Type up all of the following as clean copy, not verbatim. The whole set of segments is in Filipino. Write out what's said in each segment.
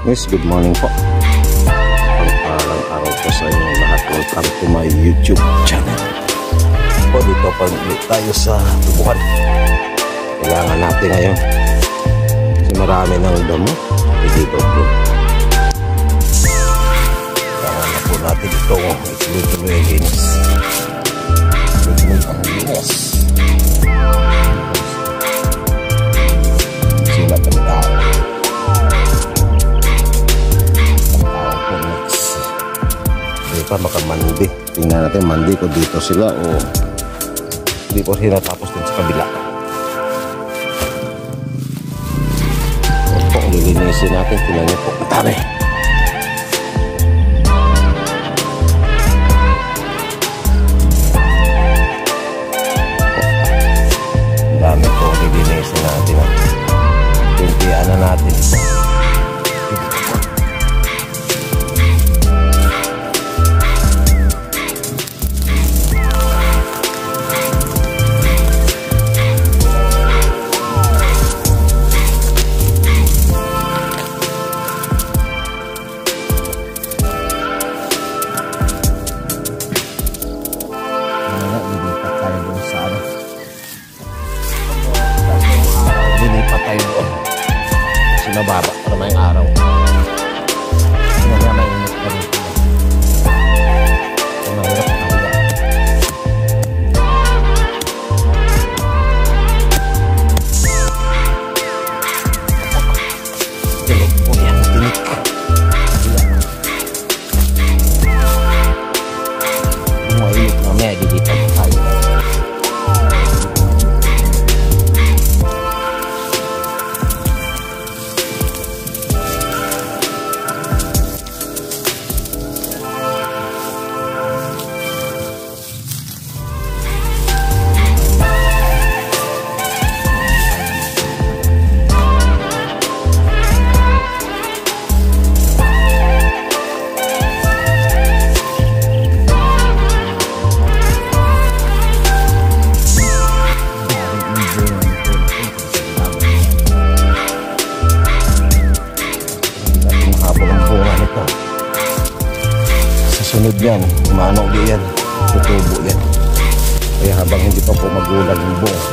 Yes, good morning po. Pagpalang araw po sa inyong lahat. Welcome to my YouTube channel. Po, dito pa tayo sa tubuhan. Kailangan natin ngayon. Kasi marami ng damo. Dito po. Kailangan na po natin ito. Ituloy-tuloy ang linis. Ituloy ang linis. Sila ng tao. Pa makamandi. Tingnan natin mandi ko dito sila o hindi po sila tapos din sa kabila. Kung lilinisin natin, tingnan niyo po ang dami. Ang dami po lilinisin natin. Pintian na natin ito. Mababa para may araw. Mamaya mainit pa rin sila. Ang mahirap na kaya. Tulog po yan. Tinik. Mainit mamaya. Dito po tayo. Sunod yan, maano yan, tutubo yan. Kaya habang hindi pa po magulang yung buong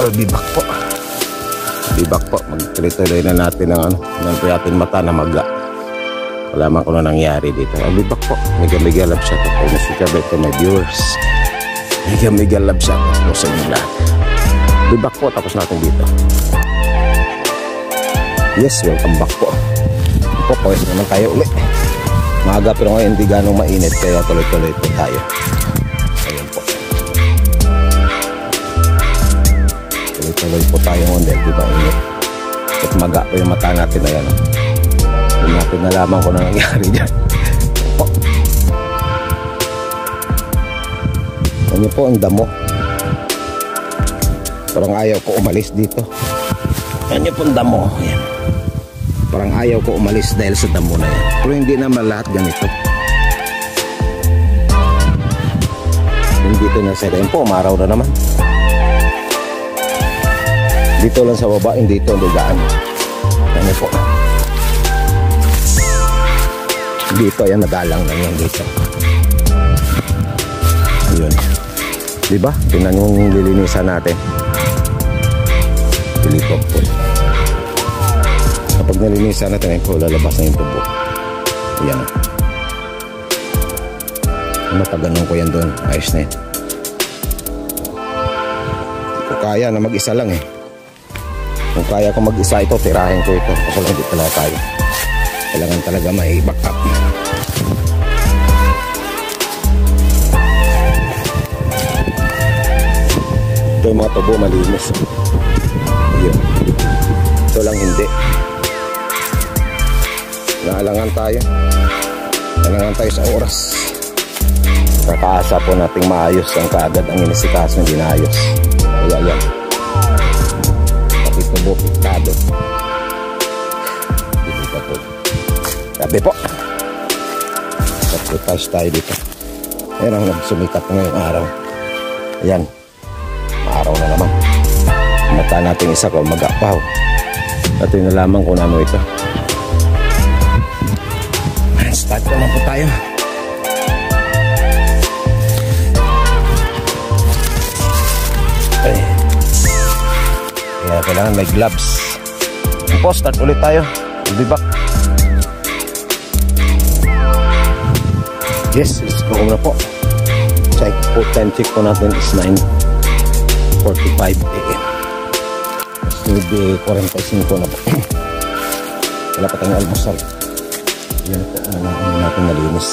bibak po. Bibak po. Magtuloy-tuloy na natin ang ano. Nan po natin mata na maga. Wala ko na nangyari dito. Bibak po. Mega love shot po. Nasubscribe po my viewers. Mega love shot po sa inyo lahat. Bibak po. Tapos natin dito. Yes, welcome back po. Po, pawis naman tayo ulit. Maaga pero ngayon hindi ganong mainit. Kaya tuloy-tuloy po tayo. Ayan po. Tuloy-tuloy po tayo ngayon dahil di ba init. At maga po yung mata natin na yan. Hindi natin nalaman kung ano nangyari dyan. Po. Ano po ang damo. Parang ayaw ko umalis dito. Ano po ang damo. Ayan. Parang ayaw ko umalis dahil sa damo na yan. Pero hindi naman lahat ganito. Dito na sa tempo, umaraw na naman. Dito lang sa baba, hindi ito dugaan. Ano po? Dito, ayan, nagalang lang yan dito. Ayun. Diba? Tingnan yung lilinisan natin. Pilipok po. Kapag nalinisan natin, po, lalabas na yung tubo. Ayan. Mataganong ko yan doon. Ayos na yun. Kung kaya na mag-isa lang eh. Kung kaya ko mag-isa ito, tirahin ko ito. Kasi lang dito talaga tayo. Kailangan talaga may backup. Ito yung mga tubo malinis. Ayun. Ito lang hindi. Naalangan tayo. Naalangan tayo sa oras. Kakaasa po nating maayos ang kaagad ang inisikaso hindi naayos. Kaya yan. Pakitubo, piktado. Dito po. Sabi po. Sacrifice tayo dito. Ayan ang nagsumikat ngayong araw. Ayan. Araw na naman. Mata natin isa ko mag-apaw. Ito yung nalaman kung ano ito. Start ko na po tayo. Okay. Kaya kailangan may gloves. Po, start ulit tayo. I'll be back. Yes, let's go na po. Check po, time check po natin is 9:45 AM. Maybe 45 na po. Wala pa tayong almusal. Yan po ang natin nalinis.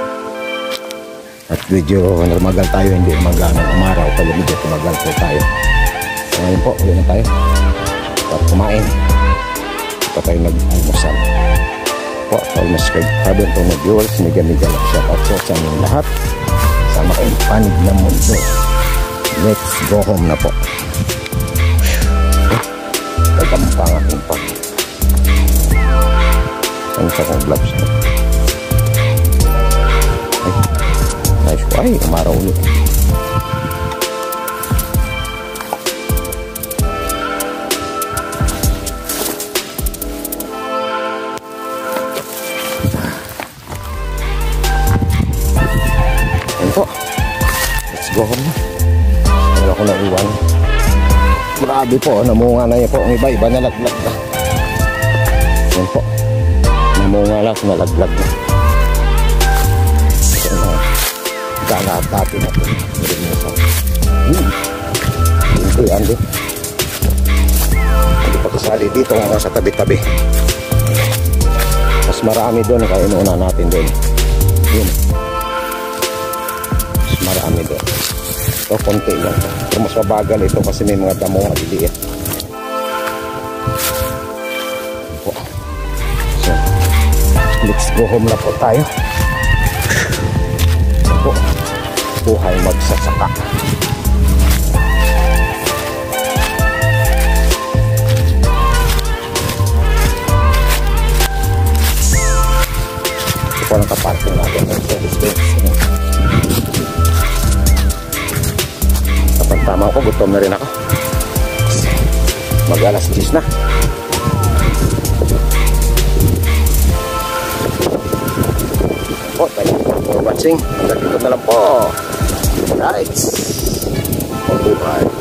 At medyo normal tayo, hindi maganang umaraw. Kaya medyo tumagal po tayo. Ngayon po, ulit na tayo. Para kumain. Pa tayo nag-almusal. Po, almost subscribe po mga viewers. Mega lang shout out po sa inyong lahat. Sama kayong panig ng mundo. Let's go home na po. Kagampang aking pag. Saan sa kong gloves na? Ay, nice. Ay, umaraw ulit. Ayan po. Let's go home na. Wala ko na iwan. Grabe po, namunga na yun po. Ang iba nalaglag na. Ayan po. Namunga lang, nalaglag na. Ayan na. Gagatatin natin. Ito yan din. Hindi pa kasali dito nga sa tabi-tabi. Mas marami doon kaya inuuna natin doon. Yun. Mas marami doon. Ito konti lang. Pero mas mabagal ito kasi may mga damo nga diliit. So, let's go home na po tayo. Po, buhay magsasaka. Ito po nakaparking natin ng service base. Kapag tama ko, gutom na rin ako. Mag-alas 10 na. Po, thank you for watching. Hanggang dito na lang po. Right. Mabuhay.